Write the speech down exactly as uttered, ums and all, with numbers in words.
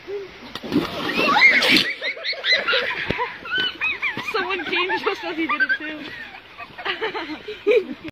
Someone came just as he did it too.